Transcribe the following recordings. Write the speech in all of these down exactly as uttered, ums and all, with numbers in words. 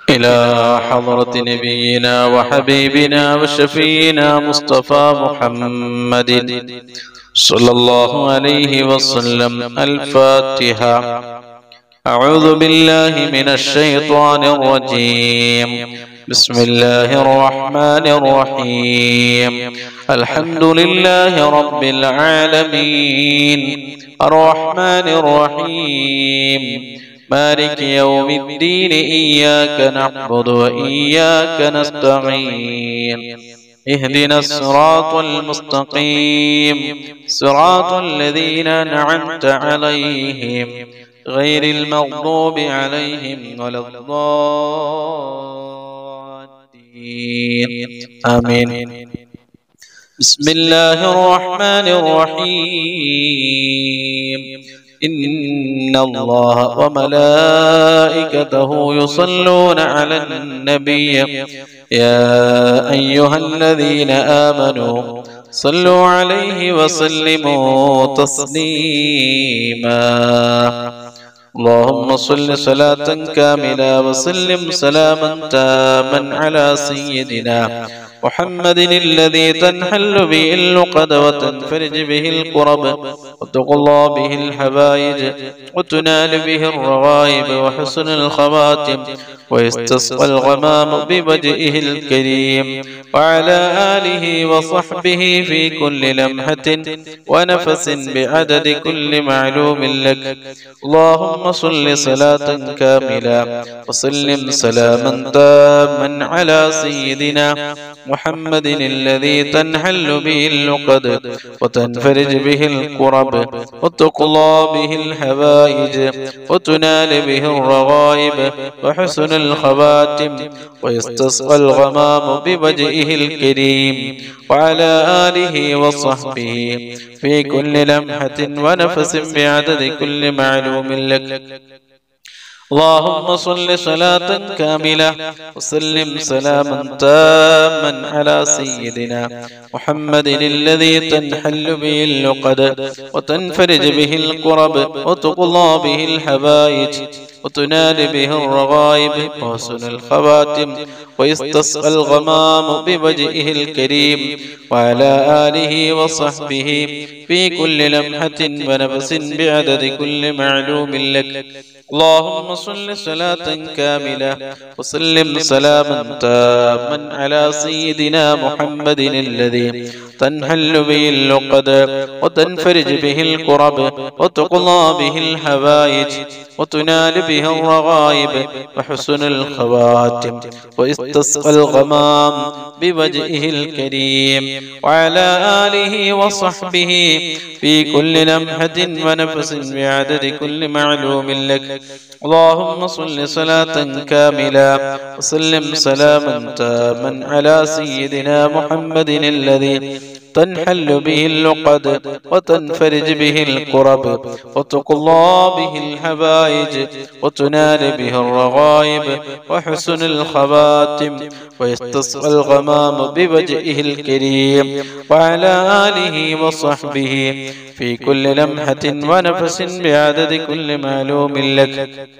إلى حضرة نبينا وحبيبنا وشفينا مصطفى محمد صلى الله عليه وسلم. الفاتحة. أعوذ بالله من الشيطان الرجيم. بسم الله الرحمن الرحيم. الحمد لله رب العالمين الرحمن الرحيم مالك يوم الدين. إياك نعبد وإياك نستعين. اهدنا الصراط المستقيم صراط الذين أنعمت عليهم غير المغضوب عليهم ولا الضالين. آمين. بسم الله الرحمن الرحيم. إن الله وملائكته يصلون على النبي يا أيها الذين آمنوا صلوا عليه وسلموا تسليما. اللهم صل صلاة كاملة وسلم سلاما تاما على سيدنا محمد الذي تنحل به اللقد وتنفرج به الكرب وتقضى به الحوائج وتنال به الرغائب وحسن الخواتم ويستسقى الغمام بوجهه الكريم وعلى آله وصحبه في كل لمحة ونفس بعدد كل معلوم لك. اللهم صل صلاة كاملة وسلم سلاما تاما على سيدنا محمد الذي تنحل به اللقد وتنفرج به الكرب وتقضى به الحوائج وتنال به الرغائب وحسن الخواتم ويستسقى الغمام بوجهه الكريم وعلى آله وصحبه في كل لمحة ونفس بعدد كل معلوم لك. اللهم صل صلاة كاملة وسلم سلاما تاما على سيدنا محمد الذي تنحل به اللقد وتنفرج به الكرب وتقضى به الحوائج وتنال به الرغائب وحسن الخواتم ويستسقى الغمام بوجهه الكريم وعلى آله وصحبه في كل لمحة ونفس بعدد كل معلوم لك. اللهم صل صلاة كاملة وسلم سلاما تاما على سيدنا محمد الذي تنحل به اللقد وتنفرج به الكرب وتقضى به الحوائج وتنال به الرغائب وحسن الخواتم ويستسقى الغمام بوجهه الكريم وعلى آله وصحبه في كل لمحة ونفس بعدد كل معلوم لك. اللهم صل صلاة كاملة وسلم سلاما تاما على سيدنا محمد الذي تنحل به اللقد وتنفرج به الكرب وتقضى به الحوائج وتنال به الرغائب وحسن الخواتم ويستسقى الغمام بوجهه الكريم وعلى آله وصحبه في كل لمحة ونفس بعدد كل معلوم لك.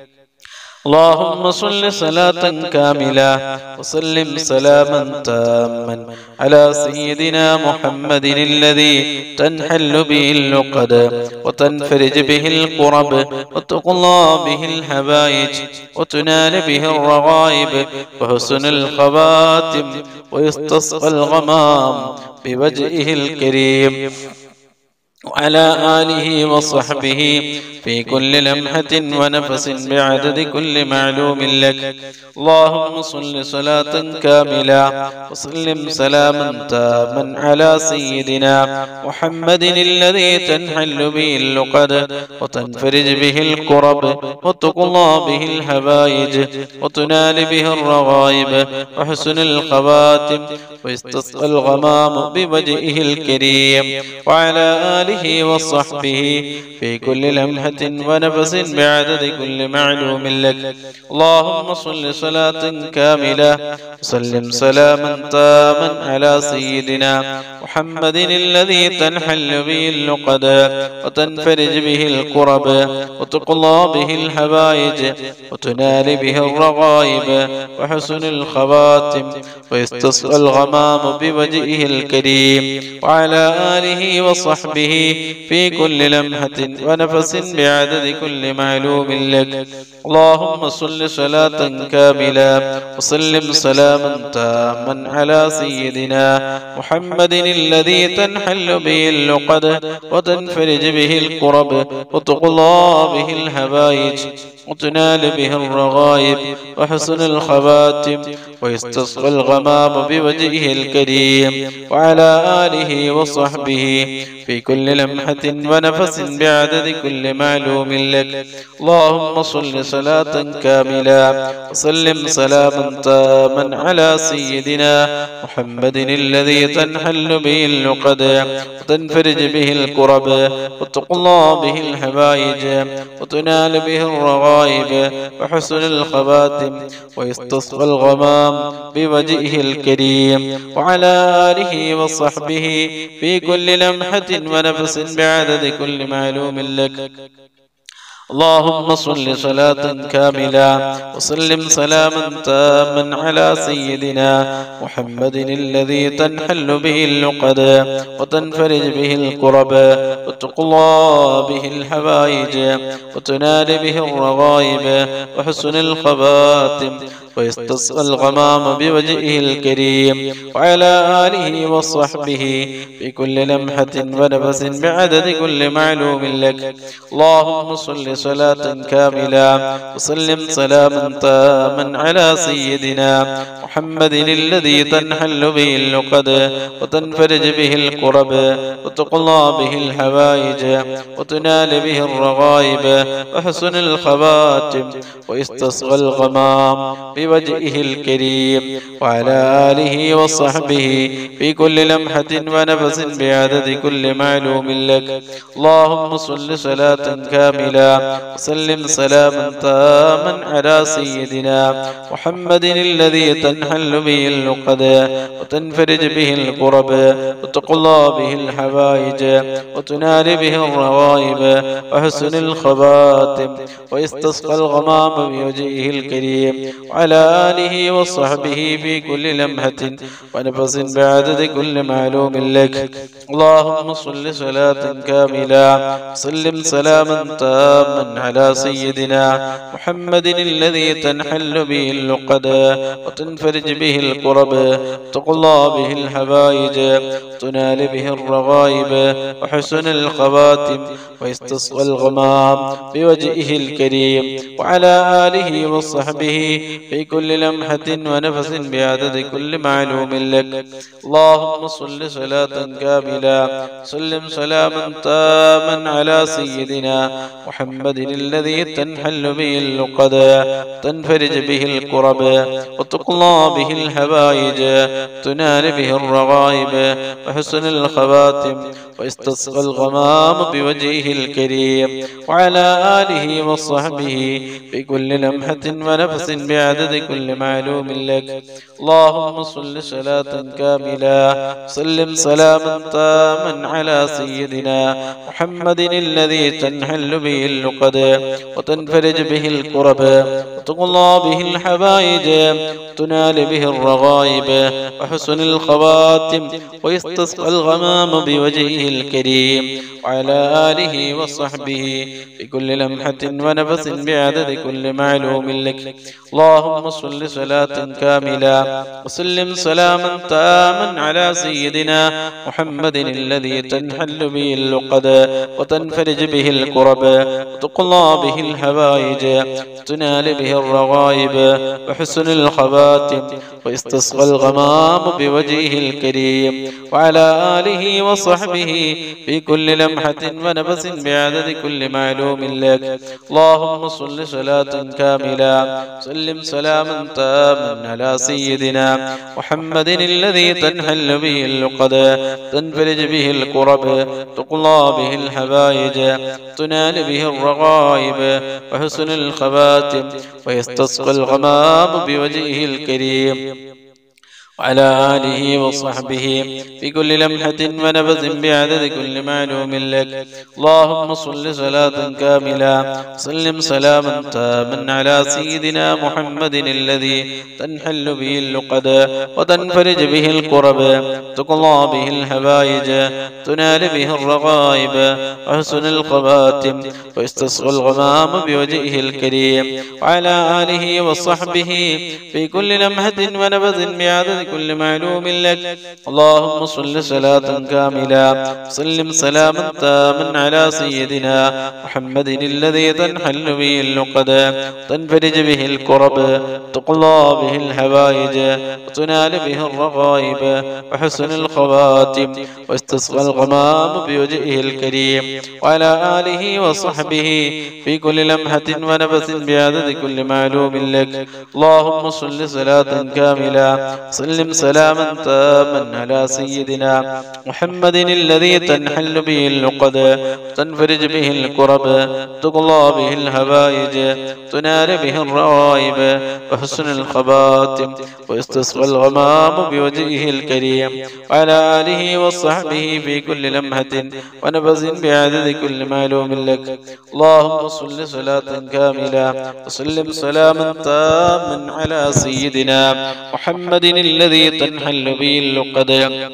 اللهم صل صلاة كاملة وسلم سلاما تاما على سيدنا محمد الذي تنحل به اللقد وتنفرج به الكرب وتقضى به الحوائج وتنال به الرغائب وحسن الخواتم ويستسقى الغمام بوجهه الكريم وعلى آله وصحبه في كل لمحة ونفس بعدد كل معلوم لك. اللهم صل صلاة كاملة وسلم سلاما تاما على سيدنا محمد الذي تنحل به اللقد وتنفرج به الكرب وتقضى به الحوائج وتنال به الرغائب وحسن الخواتم ويستسقى الغمام بوجهه الكريم وعلى آله آله وصحبه في كل لمحة ونفس بعدد كل معلوم لك. اللهم صل صلاة كاملة وسلم سلاما تاما على سيدنا محمد الذي تنحل به اللقد وتنفرج به الكرب وتقضى به الحوائج وتنال به الرغائب وحسن الخواتم ويستسقى الغمام بوجهه الكريم وعلى آله وصحبه في كل لمحة ونفس بعدد كل معلوم لك. اللهم صل صلاة كاملة وسلم سلاما تاما على سيدنا محمد الذي تنحل به اللقد وتنفرج به الكرب وتقضى به الحوائج وتنال به الرغائب وحسن الخواتم ويستسقى الغمام بوجهه الكريم وعلى آله وصحبه في كل لمحة ونفس بعدد كل معلوم لك. اللهم صل صلاة كاملة وسلم سلاما تاما على سيدنا محمد الذي تنحل به اللقد وتنفرج به الكرب وتقضى به الحوائج وتنال به الرغائب وحسن الخواتم ويستسقى الغمام بوجهه الكريم وعلى آله وصحبه في كل لمحة ونفس بعدد كل معلوم لك. اللهم صل صلاة كاملة وسلم سلاما تاما على سيدنا محمد الذي تنحل به اللقد وتنفرج به الكرب وتقضى به الحوائج وتنال به الرغائب وحسن الخواتم ويستسقى الغمام بوجهه الكريم وعلى آله وصحبه في كل لمحة ونفس بعدد كل معلوم لك. اللهم صل صلاة كاملة وسلم سلاما تاما على سيدنا محمد الذي تنحل به اللقد وتنفرج به الكرب وتقضى به الحوائج وتنال به الرغائب وحسن الخواتم ويستسقى الغمام بوجهه الكريم وعلى آله وصحبه في كل لمحة ونفس بعدد كل معلوم لك. اللهم صل صلاة كاملة وسلم سلاما تاما على سيدنا محمد الذي تنحل به اللقد وتنفرج به الكرب وتقضى به الحوائج وتنال به الرغائب وحسن الخواتم ويستسقى الغمام بوجهه الكريم وعلى آله وصحبه في كل لمحة ونفس بعدد كل معلوم لك. اللهم صل صلاة كاملة وسلم سلاما تاما على سيدنا محمد الذي تنحل به اللقد وتنفرج به الكرب وتقضى به الحوائج وتنال به الرغائب وحسن الخواتم ويستسقى الغمام بوجهه الكريم وعلى آله وصحبه في كل لمحة ونفس بعدد كل معلوم لك. اللهم صل صلاة كاملة سلم سلاما تاما على سيدنا محمد الذي تنحل به اللقد تنفرج به الكرب وتقضى به الحوائج تنال به الرغائب وحسن الخواتم ويستسقى الغمام بوجهه الكريم وعلى آله وصحبه في كل لمحة ونفس بعدد كل معلوم لك. اللهم صل صلاة كاملة سلم سلاما تاما على سيدنا محمد الذي تنحل به اللقد وتنفرج به الكرب وتقضى به الحوائج تنال به الرغائب وحسن الخواتم ويستسقى الغمام بوجهه الكريم وعلى آله وصحبه في كل لمحة ونفس بعدد كل معلوم لك. اللهم صل صلاة كاملة وسلم سلاما تاما على سيدنا محمد الذي تنحل به اللقد وتنفرج به الكرب تقضى به الحوائج تنال به الرغائب وحسن الخواتم ويستسقى الغمام بوجهه الكريم وعلى آله وصحبه في كل لمحة ونفس بعدد كل معلوم لك. اللهم صل صلاة كاملة سلم سلاما تاما على سيدنا محمد الذي تنحل به اللقد تنفرج به الكرب تقضى به الحوائج تنال به الرغائب وحسن الخواتم ويستسقى الغمام بوجهه الكريم وعلى آله وصحبه في كل لمحة ونفس بعدد كل معلوم لك. اللهم صل صلاة كاملة سلم سلاما تاما على سيدنا محمد الذي تنحل به اللقد وتنفرج به الكرب تقضى به الحوائج تنال به الرغائب وحسن الخواتم ويستسقى الغمام بوجهه الكريم وعلى آله وصحبه في كل لمحة ونفس بعدد كل معلوم لك. اللهم صل صلاة كاملة سلم سلاما تاما على سيدنا محمد الذي تنحل به اللقد تنفرج به الكرب تقضى به الحوائج وتنال به الرغائب وحسن الخواتم واستسقى الغمام بوجهه الكريم وعلى آله وصحبه في كل لمحة ونفس بعدد كل معلوم لك. اللهم صل صلاة كاملة سلم سلاما تاما على سيدنا محمد الذي تنحل به اللقد تنفرج به الكرب تقضى به الحوائج تنال به الرغائب وحسن الخواتم ويستسقى الغمام بوجهه الكريم وعلى آله وصحبه في كل لمحة ونفس بعدد كل معلوم لك. اللهم صل صلاة كاملة وسلم سلاما تاما على سيدنا محمد الذي تنحل به اللقد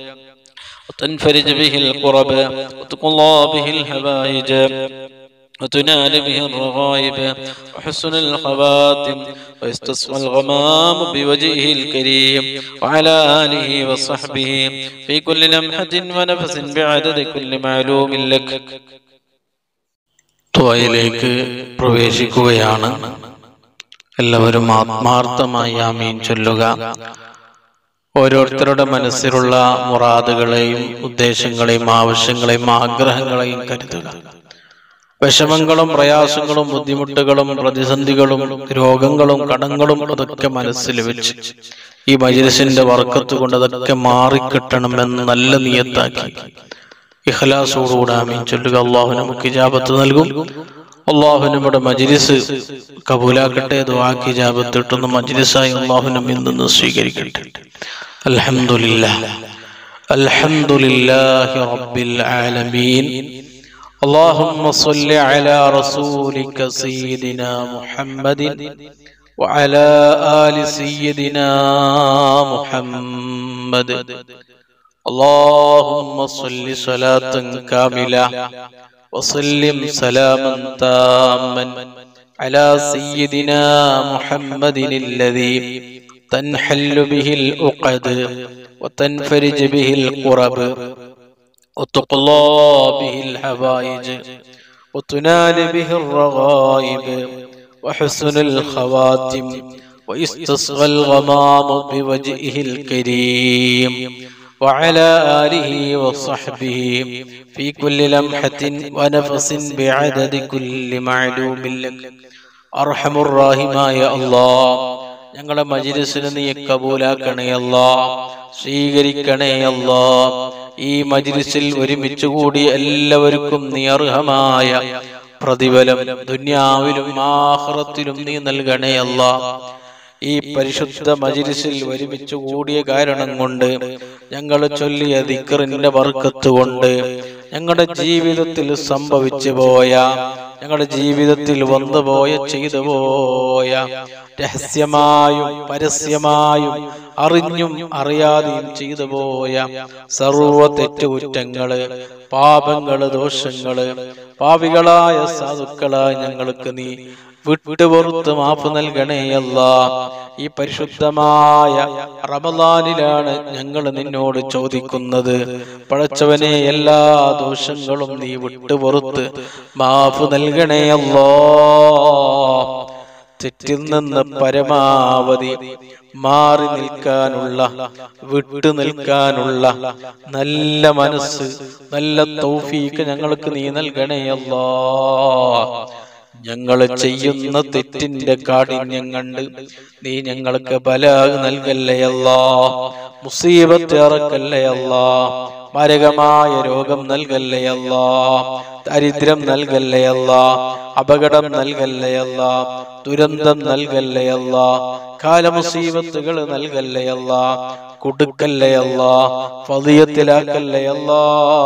وتنفرج به الكرب وتقضى به الحوائج وتنال به الرغائب وحسن الخواتم ويستسقى الغمام بوجهه الكريم وعلى آله وصحبه في كل لمحة ونفس بعدد كل معلوم لك. ത്വയിലേക്ക് പ്രവേശിക്കുകയാണ്. എല്ലാവരും ആത്മാർത്ഥമായി ആമീൻ ചൊല്ലുക. ഓരോരുത്തരുടെ മനസ്സിലുള്ള മുറാദുകളെയും ഉദ്ദേശങ്ങളെയും ആവശ്യങ്ങളെയും ആഗ്രഹങ്ങളെയും കരുതുക. വിഷമങ്ങളും പ്രയാസങ്ങളും ബുദ്ധിമുട്ടുകളും പ്രതിസന്ധികളും രോഗങ്ങളും കടങ്ങളും അതൊക്കെ മനസ്സിൽ വെച്ച് ഈ മജ്‌ലിസിന്റെ ബർക്കത്ത് കൊണ്ട് അതൊക്കെ മാറിക്കിട്ടണമെന്ന് നല്ല നിയത്താക്കി ഇഖ്ലാസോടുകൂടി ആമീൻ ചൊല്ലുക. അല്ലാഹു നമുക്ക് ഇജാബത്ത് നൽകും. അല്ലാഹു നമ്മുടെ മജ്‌ലിസ് കബൂലാക്കട്ടെ. ദുആക്ക് ഇജാബത്ത് കിട്ടുന്ന മജ്‌ലിസായി അല്ലാഹു നമ്മിൽ നിന്ന് സ്വീകരിക്കട്ടെ. അൽഹംദുലില്ലാഹ് അൽഹംദുലില്ലാഹി റബ്ബിൽ ആലമീൻ. اللهم صل على رسولك سيدنا محمد وعلى آل سيدنا محمد. اللهم صل صلاة كاملة وسلم سلاما تاما على سيدنا محمد الذي تنحل به العقد وتنفرج به الكرب وتقضى به الحوائج وتنال به الرغائب وحسن الخواتم ويستسقى الغمام بوجهه الكريم وعلى آله وصحبه في كل لمحة ونفس بعدد كل معلوم لك. أرحم الراحمين يا الله ഞങ്ങളുടെ മജ്‌ലിസിനെ നീ കബൂലാക്കണേ അല്ലാഹ്, സ്വീകരിക്കണേ അല്ലാഹ്. ഈ മജ്‌ലിസിൽ ഒരുമിച്ച് കൂടി എല്ലാവർക്കും നീ അർഹമായ പ്രതിഫലം ദുനിയാവിലും ആഖിറത്തിലും നീ നൽകണേ അല്ലാഹ്. ഈ പരിശുദ്ധ മജ്‌ലിസിൽ ഒരുമിച്ച് കൂടിയ കാരണം കൊണ്ട്, ഞങ്ങൾ ചൊല്ലിയ ദിക്റിന്റെ ബർക്കത്ത് കൊണ്ട്, ഞങ്ങളുടെ ജീവിതത്തിൽ സംഭവിച്ചു പോയ, ഞങ്ങളുടെ ജീവിതത്തിൽ വന്നുപോയ ചെയ്തു പോയ രഹസ്യമായും പരസ്യമായും അറിഞ്ഞും അറിയാതെയും ചെയ്തു പോയ സർവ തെറ്റുകുറ്റങ്ങള്, പാപങ്ങള്, ദോഷങ്ങള്, പാപികളായ സാധുക്കളായ ഞങ്ങൾക്ക് നീ വിട്ടുപുറത്ത് മാപ്പ് നൽകണേ അല്ലാ. ഈ പരിശുദ്ധമായ റമളാനിലാണ് ഞങ്ങൾ നിന്നോട് ചോദിക്കുന്നത്. പടച്ചവനെ, എല്ലാ ദോഷങ്ങളും നീ വിട്ടുപുറത്ത് മാപ്പ് നൽകണേ അല്ലാ. തെറ്റിൽ നിന്ന് പരമാവധി മാറി നിൽക്കാനുള്ള, വിട്ടു നിൽക്കാനുള്ള നല്ല മനസ്സ്, നല്ല തൗഫീഖ് ഞങ്ങൾക്ക് നീ നൽകണേ അല്ലാ. ഞങ്ങൾ ചെയ്യുന്ന തെറ്റിന്റെ കാഠിന്യം കണ്ട് നീ ഞങ്ങൾക്ക് ബലാ നൽകല്ലേ അല്ലാ. മുസീബത്ത് ഇറക്കല്ലേ അല്ലാ. മാരകമായ രോഗം നൽകല്ലേ അല്ലാ. ദരിദ്രം നൽകല്ലേ അല്ലാ. അപകടം നൽകല്ലേ അല്ലാ. ദുരന്തം നൽകല്ലേ അല്ലാ. കാലമുസീബത്തുകൾ നൽകല്ലേ അല്ലാ. കൊടുക്കല്ലേ അല്ലാ. ഫളിയത്തിലാക്കല്ലേ അല്ലാ.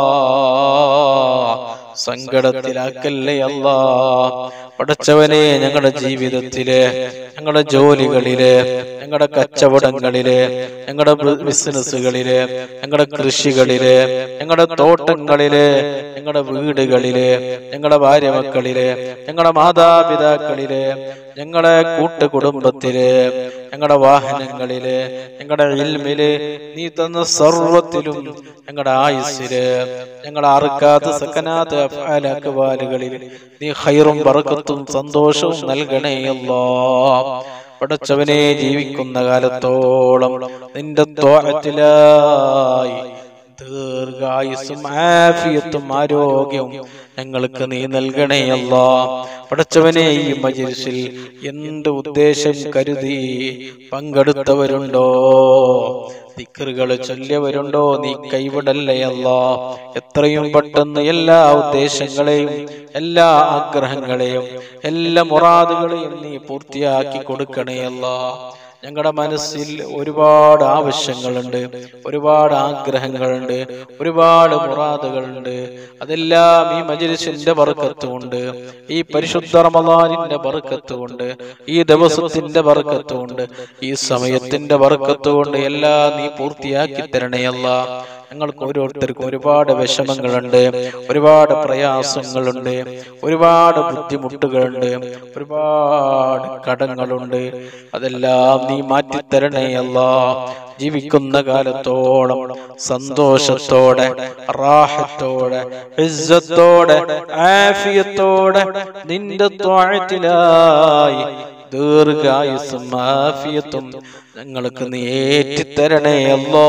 സങ്കടത്തിലാക്കല്ലേ അല്ലാ. പടച്ചവനെ, ഞങ്ങളുടെ ജീവിതത്തില്, ഞങ്ങളുടെ ജോലികളില്, ഞങ്ങളുടെ കച്ചവടങ്ങളില്, ഞങ്ങളുടെ ബിസിനസ്സുകളില്, ഞങ്ങളുടെ കൃഷികളില്, ഞങ്ങളുടെ തോട്ടങ്ങളില്, ഞങ്ങളുടെ വീടുകളില്, ഞങ്ങളുടെ ഭാര്യ മക്കളില്, ഞങ്ങളുടെ മാതാപിതാക്കളില്, ഞങ്ങളുടെ കൂട്ടുകുടുംബത്തില്, ഞങ്ങളുടെ വാഹനങ്ങളില്, ഞങ്ങളുടെ ഇൽമില്, നീ തന്ന സർവത്തിലും, ഞങ്ങളുടെ ആയുസ്സില്, ഞങ്ങളുടെ അർക്കാത്ത് സക്കനാത്ത് അഫ്ആലുകളിൽ നീ ഖൈറും ബറക്കത്തും സന്തോഷവും നൽകണേ അല്ലാ. പടച്ചവനെ, ജീവിക്കുന്ന കാലത്തോളം നിന്റെ ത്വഅത്തിലായി ദീർഘായുസ്സും ആഫിയത്തും ആരോഗ്യവും ഞങ്ങൾക്ക് നീ നൽകണേ അല്ലാ. പടച്ചവനെ, ഈ മജ്‌ലിസിൽ എന്ത് ഉദ്ദേശം കരുതി പങ്കെടുത്തവരുണ്ടോ, ദിക്റുകൾ ചൊല്ലിയവരുണ്ടോ, നീ കൈവിടല്ലേ അല്ലാ. എത്രയും പെട്ടെന്ന് എല്ലാ ഉദ്ദേശങ്ങളെയും, എല്ലാ ആഗ്രഹങ്ങളെയും, എല്ലാ മുറാദുകളെയും നീ പൂർത്തിയാക്കി കൊടുക്കണേ അല്ലാ. ഞങ്ങളുടെ മനസ്സിൽ ഒരുപാട് ആവശ്യങ്ങളുണ്ട്, ഒരുപാട് ആഗ്രഹങ്ങളുണ്ട്, ഒരുപാട് മുറാദുകളുണ്ട്. അതെല്ലാം ഈ മജ്‌ലിസിന്റെ ബർക്കത്ത് കൊണ്ട്, ഈ പരിശുദ്ധ റമളാനിന്റെ ബർക്കത്ത് കൊണ്ട്, ഈ ദിവസത്തിന്റെ ബർക്കത്ത് കൊണ്ട്, ഈ സമയത്തിന്റെ ബർക്കത്ത് കൊണ്ട് എല്ലാം നീ പൂർത്തിയാക്കി തരണേ അല്ലാ. ഞങ്ങൾക്ക് ഓരോരുത്തർക്കും ഒരുപാട് വിഷമങ്ങളുണ്ട്, ഒരുപാട് പ്രയാസങ്ങളുണ്ട്, ഒരുപാട് ബുദ്ധിമുട്ടുകളുണ്ട്, ഒരുപാട് കടങ്ങളുണ്ട്. അതെല്ലാം നീ മാറ്റിത്തരണേ അല്ലാ. ജീവിക്കുന്ന കാലത്തോളം സന്തോഷത്തോടെ, റാഹത്തോടെ, ഇസ്സത്തോടെ, ആഫിയത്തോടെ നിന്റെ ത്വഅത്തിലായി ദീർഘായുസ്സും ആഫിയത്തും ഞങ്ങൾക്ക് നീ ഏറ്റിത്തരണേ അല്ലാ.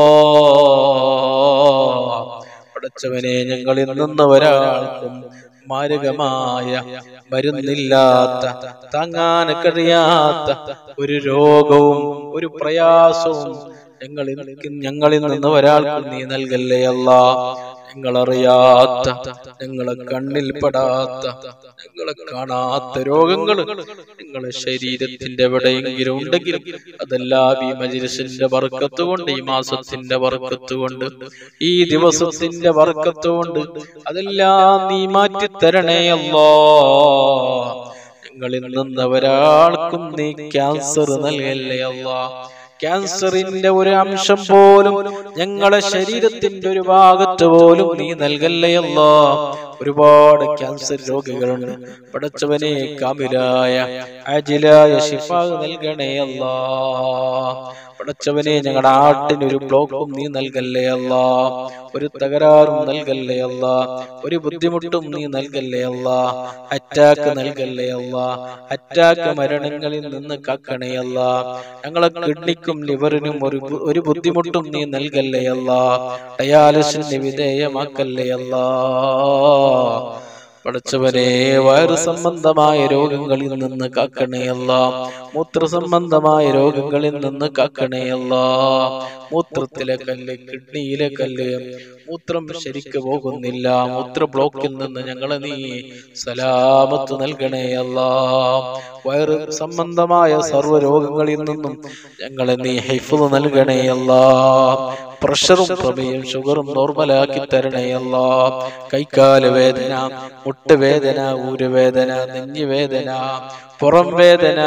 പടച്ചവനെ, ഞങ്ങളിൽ നിന്ന് ഒരാൾക്കും മാരകമായ, മരുന്നില്ലാത്ത, താങ്ങാൻ കഴിയാത്ത ഒരു രോഗവും ഒരു പ്രയാസവും ഞങ്ങളിൽ ഞങ്ങളിൽ നിന്ന് ഒരാൾക്കും നീ നൽകല്ലേ അല്ലാ. ഞങ്ങളറിയാത്ത, ഞങ്ങളെ കണ്ണിൽ പെടാത്ത, ഞങ്ങളെ കാണാത്ത രോഗങ്ങൾ നിങ്ങളെ ശരീരത്തിന്റെ എവിടെയെങ്കിലും ഉണ്ടെങ്കിൽ അതെല്ലാം ഈ മജ്‌ലിസിന്റെ ബർക്കത്ത് കൊണ്ട്, ഈ മാസത്തിന്റെ ബർക്കത്ത് കൊണ്ട്, ഈ ദിവസത്തിന്റെ ബർക്കത്ത് കൊണ്ട് അതെല്ലാം നീ മാറ്റിത്തരണേ അല്ലാ. ഞങ്ങളിൽ നിന്ന് ഒരാൾക്കും നീ ക്യാൻസർ നൽകല്ലേ അല്ലാ. ക്യാൻസറിന്റെ ഒരു അംശം പോലും ഞങ്ങളെ ശരീരത്തിന്റെ ഒരു ഭാഗത്ത് പോലും നീ നൽകല്ലേ അല്ലാ. ഒരുപാട് ക്യാൻസർ രോഗികളുണ്ട്. പടച്ചവനെ, കാമിലായ അജിലായ ശിഫ നൽകണേ അല്ലാ. പടച്ചവനെ, ഞങ്ങളുടെ ആട്ടിനൊരു ബ്ലോക്കും നീ നൽകല്ലേ അല്ലാ. ഒരു തകരാറും നൽകല്ലേ അല്ലാ. ഒരു ബുദ്ധിമുട്ടും നീ നൽകല്ലേ അല്ലാ. അറ്റാക്ക് നൽകല്ലേ അല്ലാ. അറ്റാക്ക് മരണങ്ങളിൽ നിന്ന് കാക്കണേ അല്ലാ. ഞങ്ങളെ കിഡ്നിക്കും ലിവറിനും ഒരു ഒരു ബുദ്ധിമുട്ടും നീ നൽകല്ലേ അല്ലാ. ഡയാലിസിന് വിധേയമാക്കല്ലേ അല്ലാ. പടച്ചവനെ, വയറു സംബന്ധമായ രോഗങ്ങളിൽ നിന്ന് കാക്കണേ അല്ലാ. മൂത്ര സംബന്ധമായ രോഗങ്ങളിൽ നിന്ന് കാക്കണേ അല്ലാ. മൂത്രത്തിലെ കല്ല്, കിഡ്നിയിലെ കല്ല്, മൂത്രം ശരിക്ക് പോകുന്നില്ല, മൂത്ര ബ്ലോക്കിൽ നിന്ന് ഞങ്ങളെ നീ സലാമത്ത് നൽകണേ അല്ലാ. വയറ് സംബന്ധമായ സർവ്വ രോഗങ്ങളിൽ നിന്നും ഞങ്ങളെ നീ ഹിഫ്ള് നൽകണേ അല്ലാ. പ്രഷറും പ്രമേയം ഷുഗറും നോർമലാക്കി തരണേ അല്ലാ. കൈക്കാല് വേദന, മുട്ടുവേദന, ഊരുവേദന, നെഞ്ഞുവേദന, പുറം വേദന,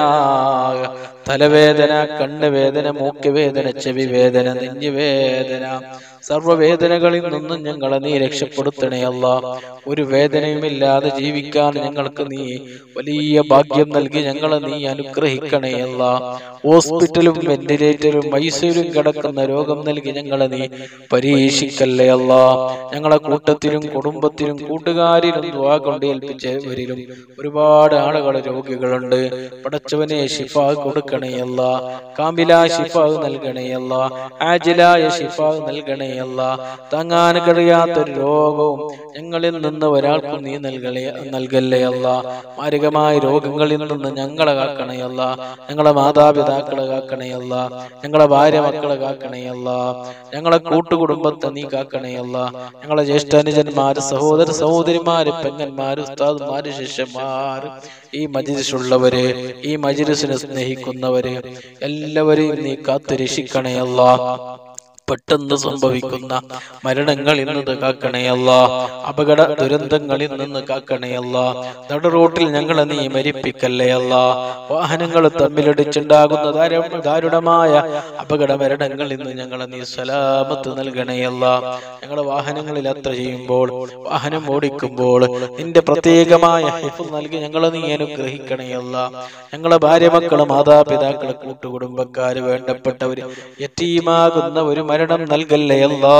തലവേദന, കണ്ണുവേദന, മൂക്കുവേദന, ചെവി വേദന, നെഞ്ഞുവേദന, സർവ്വവേദനകളിൽ നിന്നും ഞങ്ങളെ നീ രക്ഷപ്പെടുത്തണേ അല്ലാ. ഒരു വേദനയുമില്ലാതെ ജീവിക്കാൻ ഞങ്ങൾക്ക് നീ വലിയ ഭാഗ്യം നൽകി ഞങ്ങളെ നീ അനുഗ്രഹിക്കണേ അല്ലാ. ഹോസ്പിറ്റലും വെന്റിലേറ്ററും ഐസിയുലും കിടക്കുന്ന രോഗം നൽകി ഞങ്ങളെ നീ പരീക്ഷിക്കല്ലേ അല്ലാ. ഞങ്ങളെ കൂട്ടത്തിലും കുടുംബത്തിലും കൂട്ടുകാരിലും ദുആ കൊണ്ട് ഏൽപ്പിച്ചവരിലും ഒരുപാട് ആളുകൾ രോഗികളുണ്ട്. പടച്ചവനെ ശിഫാ കൊടുക്കണേ അല്ലാ. കാമില ശിഫാ നൽകണേ അല്ലാ. ആജിലായ ശിഫാ നൽകണേ അല്ലാ. താങ്ങാൻ കഴിയാത്തൊരു രോഗവും ഞങ്ങളിൽ നിന്ന് ഒരാൾക്കും നീ നൽകലേ നൽകല്ലേ അല്ലാ. മാരകമായ രോഗങ്ങളിൽ നിന്ന് ഞങ്ങളെ കാക്കണേ അല്ലാ. ഞങ്ങളെ മാതാപിതാക്കളെ കാക്കണേ അല്ലാ. ഞങ്ങളെ ഭാര്യ മക്കളെ കാക്കണേ അല്ലാ. ഞങ്ങളെ കൂട്ടുകുടുംബത്തെ നീ കാക്കണേ അല്ലാ. ഞങ്ങളെ ജ്യേഷ്ഠാനുജന്മാര്, സഹോദര സഹോദരിമാര്, പെങ്ങന്മാര്, ഉസ്താദ്മാര്, ശിഷ്യന്മാര്, ഈ മജ്‌ലിസുള്ളവര്, ഈ മജ്‌ലിസിനെ സ്നേഹിക്കുന്നവര് എല്ലാവരെയും നീ കാത്തു രക്ഷിക്കണേ അല്ലാ. പെട്ടെന്ന് സംഭവിക്കുന്ന മരണങ്ങളിൽ നിന്ന് കാക്കണേ അല്ലാ. അപകട ദുരന്തങ്ങളിൽ നിന്ന് കാക്കണേ അല്ലാ. നട റോട്ടിൽ ഞങ്ങളെ നീ മരിപ്പിക്കല്ലേ അല്ലാ. വാഹനങ്ങൾ തമ്മിലടിച്ചുണ്ടാകുന്ന ദാരുണമായ അപകട മരണങ്ങളിൽ നിന്ന് ഞങ്ങളെ നീ സലാമത്ത് നൽകണേ അല്ലാ. ഞങ്ങളുടെ വാഹനങ്ങളിൽ യാത്ര ചെയ്യുമ്പോൾ, വാഹനം ഓടിക്കുമ്പോൾ നിന്റെ പ്രത്യേകമായ ഹിഫ്ള് നൽകി ഞങ്ങളെ നീ അനുഗ്രഹിക്കണേ അല്ലാ. ഞങ്ങളെ ഭാര്യ മക്കള്, മാതാപിതാക്കള്, കൂട്ടുകുടുംബക്കാര്, വേണ്ടപ്പെട്ടവര്, യതീമാകുന്ന ഒരു മരണം നൽകല്ലേ അല്ലാ.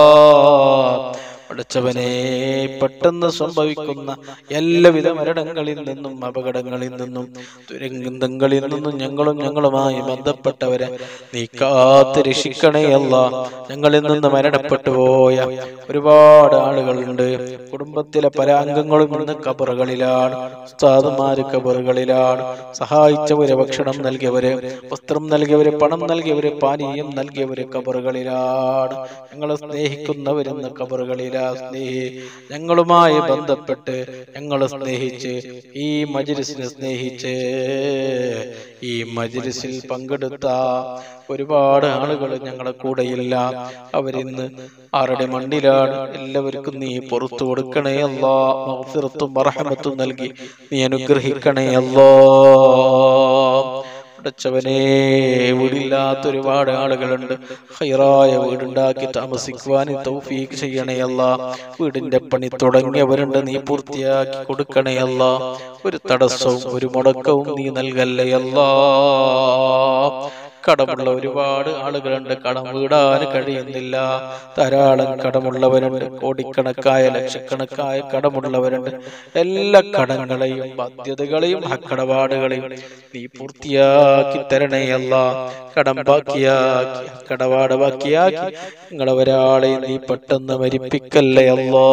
പഠിച്ചവനെ പെട്ടെന്ന് സംഭവിക്കുന്ന എല്ലാവിധ മരണങ്ങളിൽ നിന്നും അപകടങ്ങളിൽ നിന്നും ദുരന്തങ്ങളിൽ നിന്നും ഞങ്ങളും ഞങ്ങളുമായി ബന്ധപ്പെട്ടവരെ നീ കാത്ത് രക്ഷിക്കണേ അല്ലാ. ഞങ്ങളിൽ നിന്ന് മരണപ്പെട്ടു പോയ ഒരുപാട് ആളുകളുണ്ട്. കുടുംബത്തിലെ പല അംഗങ്ങളും ഇന്ന് ഖബറുകളിലാണ്. ഉസ്താദുമാര് ഖബറുകളിലാണ്. സഹായിച്ചവര്, ഭക്ഷണം നൽകിയവര്, വസ്ത്രം നൽകിയവര്, പണം നൽകിയവര്, പാനീയം നൽകിയവര് ഖബറുകളിലാണ്. ഞങ്ങളെ സ്നേഹിക്കുന്നവരെന്ന് ഖബറുകളിലാണ്. സ്നേഹി ഞങ്ങളുമായി ബന്ധപ്പെട്ട് ഞങ്ങളെ സ്നേഹിച്ച് ഈ മജ്‌ലിസിനെ സ്നേഹിച്ച് ഈ മജ്‌ലിസിൽ പങ്കെടുത്ത ഒരുപാട് ആളുകൾ ഞങ്ങളുടെ കൂടെയില്ല. അവരിന്ന് ആരുടെ മണ്ണിലാണ്. എല്ലാവർക്കും നീ പുറത്തു കൊടുക്കണേ അല്ലാ. മഗ്ഫിറത്തും റഹ്മത്തും നൽകി നീ അനുഗ്രഹിക്കണേ അല്ലാ. പഠിച്ചവനെ വീടില്ലാത്ത ഒരുപാട് ആളുകളുണ്ട്. ഖൈറായ വീടുണ്ടാക്കി താമസിക്കുവാൻ തൗഫീഖ് ചെയ്യണേ അല്ലാ. വീടിന്റെ പണി തുടങ്ങിയവരുണ്ട്, നീ പൂർത്തിയാക്കി കൊടുക്കണേ അല്ലാ. ഒരു തടസ്സവും ഒരു മുടക്കവും നീ നൽകല്ലേ അല്ലാ. കടമുള്ള ഒരുപാട് ആളുകളുണ്ട്, കടം വീടാൻ കഴിയുന്നില്ല. ധാരാളം കടമുള്ളവരുണ്ട്, കോടിക്കണക്കായ ലക്ഷക്കണക്കായ കടമുള്ളവരുണ്ട്. എല്ലാ കടങ്ങളെയും ബാധ്യതകളെയും കടപാടുകളെയും നീ പൂർത്തിയാക്കി തരണേ അല്ലാ. കടം ബാക്കിയാക്കി, കടപാട് ബാക്കിയാക്കി നിങ്ങളെ ഒരാളെ നീ പെട്ടെന്ന് മരിപ്പിക്കല്ലേ അല്ലാ.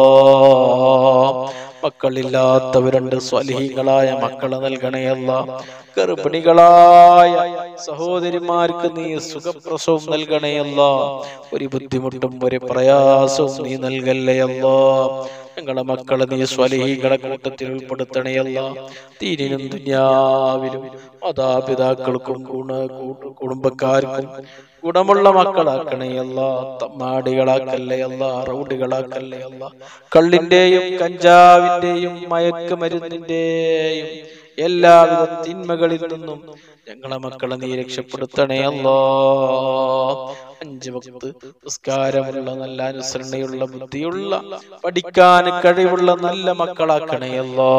മക്കളില്ലാത്തവരുണ്ട്, സ്വാലിഹീങ്ങളായ മക്കളെ നൽകണേ അല്ലാ. ഗർഭിണികളായ സഹോദരിമാർക്ക് നീ സുഖപ്രസവം നൽകണേ അല്ലാ. ഒരു ബുദ്ധിമുട്ടും ഒരു പ്രയാസവും നീ നൽകല്ലേ അല്ലാ. ഞങ്ങളെ മക്കളെ നീ സ്വാലിഹീങ്ങളെ കൂട്ടത്തിൽ ഉൾപ്പെടുത്തണേ അല്ലാ. ദീനിനും ദുനിയാവിലും മാതാപിതാക്കൾക്കും കുടുംബക്കാർക്കും ഗുണമുള്ള മക്കളാക്കണേ അല്ലാ. തമ്മാടികളാക്കല്ലേ അല്ലാ. റൗഡികളാക്കല്ലേ അല്ലാ. കള്ളിന്റെയും കഞ്ചാവിന്റെയും മയക്കുമരുന്നിന്റെയും എല്ലാവിധ തിന്മകളിൽ നിന്നും ഞങ്ങളെ മക്കളെ നീ രക്ഷപ്പെടുത്തണേ അല്ലാ. അഞ്ചു വക്ത് നിസ്കാരമുള്ള, നല്ല അനുസരണയുള്ള, ബുദ്ധിയുള്ള, പഠിക്കാൻ കഴിവുള്ള നല്ല മക്കളാക്കണേ അല്ലാ.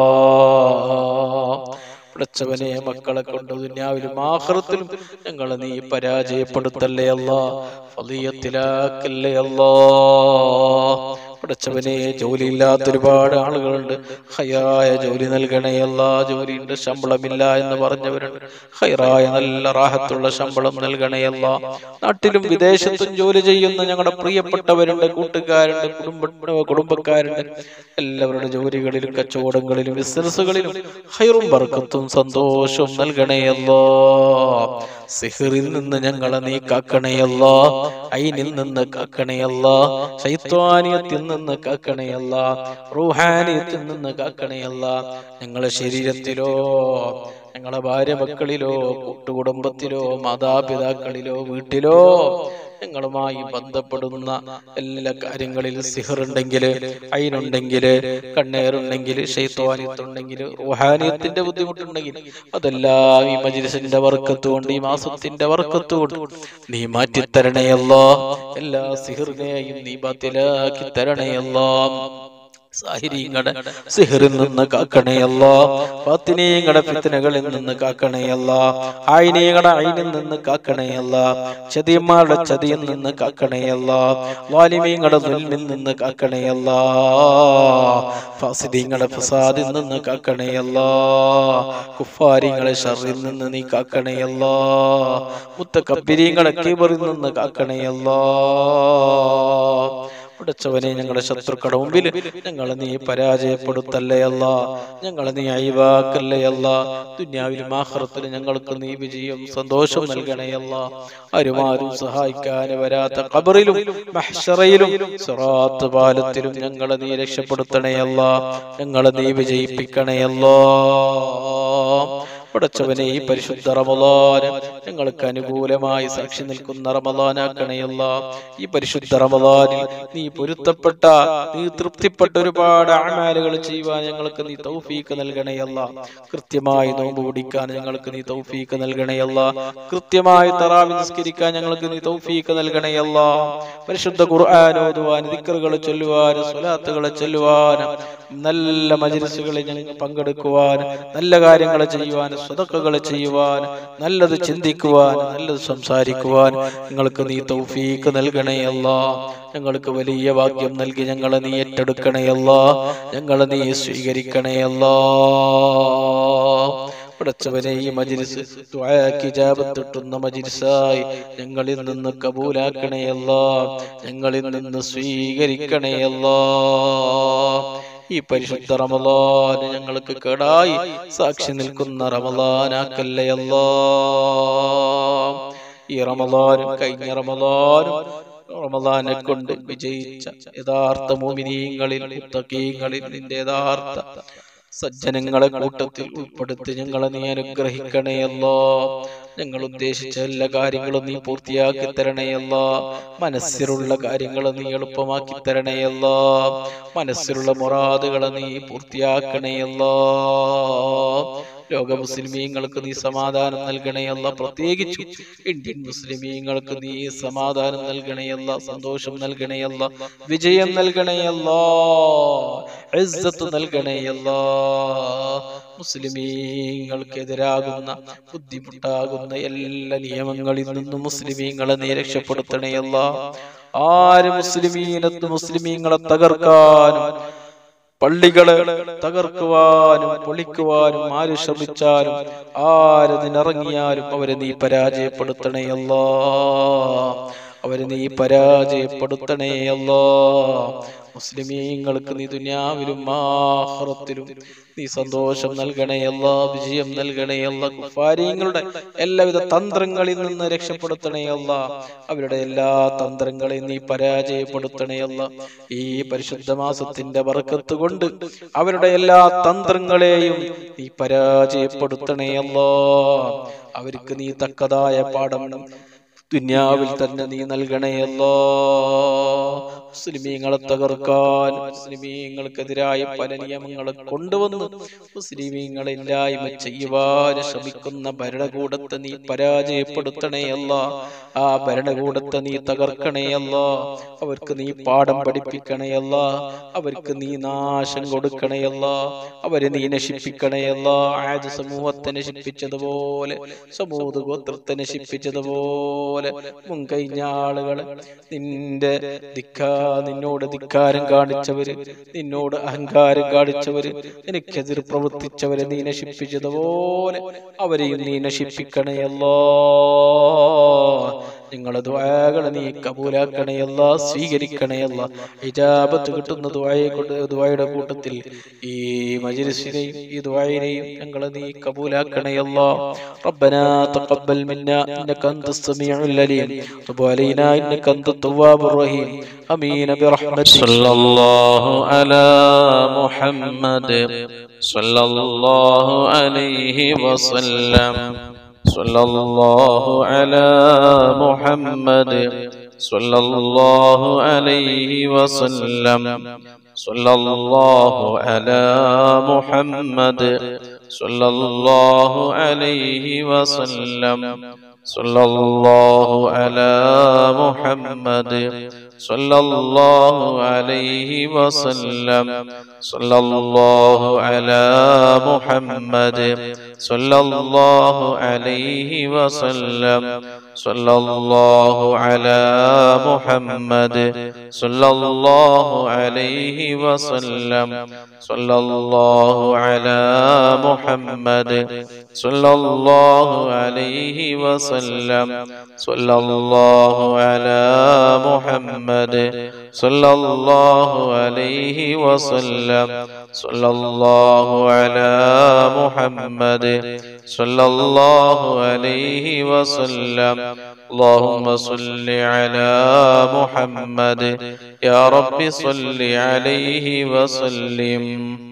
പഠിച്ചവനെ മക്കളെ കൊണ്ട് ദുനിയാവിലും ആഖിറത്തിലും ഞങ്ങളെ നീ പരാജയപ്പെടുത്തല്ലേ അല്ലാ. ഫളിയത്തിലാക്കല്ലേ അല്ലാ. പഠിച്ചവനെ ജോലിയില്ലാത്ത ഒരുപാട് ആളുകളുണ്ട്, ഹൈറായ ജോലി നൽകണേ അല്ലാ. ജോലിയുണ്ട്, ശമ്പളമില്ല എന്ന് പറഞ്ഞവരുണ്ട്, ഹൈറായ നല്ല റാഹത്തുള്ള ശമ്പളം നൽകണേ അല്ലാ. നാട്ടിലും വിദേശത്തും ജോലി ചെയ്യുന്ന ഞങ്ങളുടെ പ്രിയപ്പെട്ടവരുണ്ട്, കൂട്ടുകാരുണ്ട്, കുടുംബ കുടുംബക്കാരുണ്ട്. എല്ലാവരുടെ ജോലികളിലും കച്ചവടങ്ങളിലും ബിസിനസ്സുകളിലും ഹൈറും ബർക്കത്തും സന്തോഷവും നൽകണേ അല്ലാ. സിഹ്റിൽ നിന്ന് ഞങ്ങളെ നീ കാക്കണേ അല്ലാ. ഐനിൽ നിന്ന് കാക്കണേ അല്ലാ. ശൈത്വാനിയത്തിൽ നിന്ന് കാക്കണേ അല്ലാ. റൂഹാനിയത്തിൽ നിന്ന് കാക്കണേ അല്ലാ. ഞങ്ങളെ ശരീരത്തിലോ, ഞങ്ങളെ ഭാര്യ മക്കളിലോ, കൂട്ടുകുടുംബത്തിലോ, മാതാപിതാക്കളിലോ, വീട്ടിലോ ഞങ്ങളുമായി ബന്ധപ്പെടുന്ന എല്ലാ കാര്യങ്ങളിലും സിഹറുണ്ടെങ്കിൽ, ഐനുണ്ടെങ്കിൽ, കണ്ണേറുണ്ടെങ്കിൽ, ശൈത്വാനിയത്തുണ്ടെങ്കിൽ, റുഹാനിയത്തിന്റെ ബുദ്ധിമുട്ടുണ്ടെങ്കിൽ അതെല്ലാം ഈ മജ്‌ലിസിന്റെ ബർക്കത്ത് കൊണ്ട്, ഈ മാസത്തിന്റെ ബർക്കത്ത് കൊണ്ട് നീ മാറ്റിത്തരണേ അല്ലാ. എല്ലാ സിഹറിനെയും നീ ബാത്തിലാക്കി തരണേ അല്ലാ. സാഹിരീങ്ങളുടെ സിഹറിൽ നിന്ന് കാക്കണേ അല്ലാ. ഫാത്തിനീങ്ങളുടെ ഫിത്നകളിൽ നിന്ന് കാക്കണേ അല്ലാ. ആയിനീങ്ങളുടെ ഐനിൽ നിന്ന് കാക്കണേ അല്ലാ. ചതിയന്മാരുടെ ചതിയിൽ നിന്ന് കാക്കണേ അല്ലാ. വാലിമീങ്ങളുടെ ദുൽമിൽ നിന്ന് കാക്കണേ അല്ലാ. ഫാസിദീങ്ങളുടെ ഫസാദിൽ നിന്ന് കാക്കണേ അല്ലാ. കുഫാരിങ്ങളുടെ ഷർറിൽ നിന്ന് നീ കാക്കണേ അല്ലാ. മുത്തകബ്ബിരീങ്ങളുടെ കിബറിൽ നിന്ന് കാക്കണേ അല്ലാ. ഉടച്ചവനെ, ഞങ്ങളുടെ ശത്രുക്കളുടെ മുമ്പിൽ ഞങ്ങളെ നീ പരാജയപ്പെടുത്തല്ലേ അല്ലാ. ഞങ്ങളെ നീ അഴിവാക്കല്ലേ അല്ലാ. ദുനിയാവിലും ആഖിറത്തിലും ഞങ്ങൾക്ക് നീ വിജയം സന്തോഷം നൽകണേ അല്ലാ. ആരുമാരും സഹായിക്കാൻ വരാത്ത ഖബറിലും മഹ്ശറയിലും സിറാത്ത് പാലത്തിലും ഞങ്ങളെ നീ രക്ഷപ്പെടുത്തണേ അല്ലാ. ഞങ്ങളെ നീ വിജയിപ്പിക്കണേ അല്ലാ. പടച്ചവനെ, ഈ പരിശുദ്ധ റമളാൻ ഞങ്ങൾക്ക് അനുകൂലമായി സാക്ഷി നിൽക്കുന്ന റമളാനാക്കണേ അല്ലാ. ഈ പരിശുദ്ധ റമളാനിൽ നീ പൊരുത്തപ്പെട്ട, നീ തൃപ്തിപ്പെട്ട ഒരുപാട് അമലുകൾ ചെയ്യുവാൻ ഞങ്ങൾക്ക് നീ തൗഫീഖ് നൽകണേ അല്ലാ. കൃത്യമായി നോമ്പ് പിടിക്കാൻ ഞങ്ങൾക്ക് നീ തൗഫീഖ് നൽകണേ അല്ലാ. കൃത്യമായി തറാവീഹ് നിസ്കരിക്കാൻ ഞങ്ങൾക്ക് നീ തൗഫീഖ് നൽകണേ അല്ലാ. പരിശുദ്ധ ഖുർആൻ ഓതുവാൻ, ദിക്റുകൾ ചൊല്ലുവാൻ, സ്വലാത്തുകൾ ചൊല്ലുവാൻ, നല്ല മജ്‌ലിസുകളിൽ ഞങ്ങൾ പങ്കെടുക്കുവാൻ, നല്ല കാര്യങ്ങൾ ചെയ്യുവാൻ, സദഖകൾ ചെയ്യുവാൻ, നല്ലത് ചിന്തിക്കുവാൻ, നല്ലത് സംസാരിക്കുവാൻ ഞങ്ങൾക്ക് നീ തൗഫീഖ് നൽകണേ അല്ലാ. ഞങ്ങൾക്ക് വലിയ ഭാഗ്യം നൽകി ഞങ്ങളെ നീ ഏറ്റെടുക്കണേ അല്ലാ. ഞങ്ങളെ നീ സ്വീകരിക്കണേ അല്ലാ. പടച്ചവനെ, ഈ മജ്‌ലിസ് ദുആക്ക് ഇജാബത്ത് കിട്ടുന്ന മജ്‌ലിസായി ഞങ്ങളിൽ നിന്ന് കബൂലാക്കണേ അല്ലാ. ഞങ്ങളിൽ നിന്ന് സ്വീകരിക്കണേ അല്ലാ. ഈ പരിശുദ്ധ റമളാൻ ഞങ്ങൾക്ക് കേടായി സാക്ഷി നിൽക്കുന്ന റമളാനാക്കല്ലേ അല്ലാ. ഈ റമളാനും കഴിഞ്ഞ റമളാനും റമളാനെ കൊണ്ട് വിജയിച്ച യഥാർത്ഥ മുഅ്മിനീങ്ങളിൽ, മുത്തഖീങ്ങളിൽ, നിന്റെ യഥാർത്ഥ സജ്ജനങ്ങളെ കൂട്ടത്തിൽ ഉൾപ്പെടുത്തി ഞങ്ങളെ നീ അനുഗ്രഹിക്കണേ അല്ലാ. ഞങ്ങൾ ഉദ്ദേശിച്ച എല്ലാ കാര്യങ്ങളും നീ പൂർത്തിയാക്കി തരണേ അല്ലാ. മനസ്സിലുള്ള കാര്യങ്ങൾ നീ എളുപ്പമാക്കി തരണേ അല്ലാ. മനസ്സിലുള്ള മുറാദുകളെ നീ പൂർത്തിയാക്കണേ അല്ലാ. ലോക മുസ്ലിമീങ്ങൾക്ക് നീ സമാധാനം നൽകണേ അല്ലാ. പ്രത്യേകിച്ച് ഇന്ത്യൻ മുസ്ലിമീങ്ങൾക്ക് നീ സമാധാനം നൽകണേ അല്ലാ. സന്തോഷം നൽകണേ അല്ലാ. വിജയം നൽകണേ അല്ലാ. ഇസ്സത്ത് നൽകണേ അല്ലാ. മുസ്ലിമീങ്ങൾക്കെതിരാകുന്ന, ബുദ്ധിമുട്ടാകുന്ന എല്ലാ നിയമങ്ങളിൽ നിന്നും മുസ്ലിമീങ്ങളെ നീ രക്ഷപ്പെടുത്തണേ അല്ലാ. ആര് മുസ്ലിമീനത്ത് മുസ്ലിമീങ്ങളെ തകർക്കാനും, പള്ളികളെ തകർക്കുവാനും പൊളിക്കുവാനും ആര് ശ്രമിച്ചാലും, ആരതിനിറങ്ങിയാലും അവരെ നീ പരാജയപ്പെടുത്തണേ അല്ലാ. അവരെ നീ പരാജയപ്പെടുത്തണേ അല്ലാ. മുസ്ലിമീങ്ങൾക്ക് നീ ദുനിയാവിലും ആഖിറത്തിലും നീ സന്തോഷം നൽകണേ അല്ലാ. വിജയം നൽകണേ അല്ലാ. കുഫാരീങ്ങളുടെ എല്ലാവിധ തന്ത്രങ്ങളിൽ നിന്ന് രക്ഷപ്പെടുത്തണേ അല്ലാ. അവരുടെ എല്ലാ തന്ത്രങ്ങളെയും നീ പരാജയപ്പെടുത്തണേ അല്ലാ. ഈ പരിശുദ്ധ മാസത്തിന്റെ ബർക്കത്ത് കൊണ്ട് അവരുടെ എല്ലാ തന്ത്രങ്ങളെയും നീ പരാജയപ്പെടുത്തണേ അല്ലാ. അവർക്ക് നീ തക്കതായ പാഠം ദുനിയാവിൽ തന്നെ നീ നൽകണേ അല്ലാ. മുസ്ലിമീങ്ങളെ തകർക്കാൻ, മുസ്ലിമീങ്ങൾക്കെതിരായ പല നിയമങ്ങളെ കൊണ്ടുവന്ന് മുസ്ലിമീങ്ങളെ ഇല്ലായ്മ ചെയ്യുവാൻ ശ്രമിക്കുന്ന ഭരണകൂടത്തെ നീ പരാജയപ്പെടുത്തണേ അല്ലാ. ആ ഭരണകൂടത്തെ നീ തകർക്കണേ അല്ലാ. അവർക്ക് നീ പാഠം പഠിപ്പിക്കണേ അല്ലാ. അവർക്ക് നീ നാശം കൊടുക്കണേ അല്ലാ. അവരെ നീ നശിപ്പിക്കണേ അല്ലാ. ആദ് സമൂഹത്തെ നശിപ്പിച്ചതുപോലെ, സമൂദ് ഗോത്രത്തെ നശിപ്പിച്ചതുപോലെ മുൻകഴിഞ്ഞ ആളുകളെ, നിന്റെ ധിക്കാ നിന്നോട് ധിക്കാരം കാണിച്ചവര്, നിന്നോട് അഹങ്കാരം കാണിച്ചവര്, നിനക്കെതിർ പ്രവർത്തിച്ചവരെ നീ നശിപ്പിച്ചതുപോലെ അവരെയും നീ നശിപ്പിക്കണേ അല്ലാ. നിങ്ങളുടെ ദുആകളെ നീ കബൂലാക്കണേ അല്ലാ. സ്വീകരിക്കണേ അല്ലാ. ഇജാബത്ത് കിട്ടുന്ന ദുആയെ കൊണ്ട് ദുആയുടെ കൂട്ടത്തിൽ ഈ മജ്‌ലിസിനെയും ഈ ദുആയിനെയും ഞങ്ങളെ നീ കബൂലാക്കണേ അല്ലാ. റബ്ബനാ തഖബ്ബൽ മിന്നാ ഇന്നക അൻതസ് സമീഉൽ അലീം വതുബ് അലൈനാ ഇന്നക അൻതത് തവ്വാബുർ റഹീം. ആമീൻ ബിറഹ്മതിക. സല്ലല്ലാഹു അലാ മുഹമ്മദ് സല്ലല്ലാഹു അലൈഹി വസല്ലം. സല്ലല്ലാഹു അലാ മുഹമ്മദ് صلى الله عليه وسلم صلى الله على محمد صلى الله عليه وسلم صلى الله على محمد صلى الله عليه وسلم صلى الله على محمد صلى الله عليه وسلم صلى الله على محمد صلى الله عليه وسلم صلى الله على محمد صلى الله عليه وسلم صلى الله على محمد صلى الله عليه وسلم صلى الله على محمد صلى الله عليه وسلم اللهم صل على محمد يا رب صل عليه وسلم.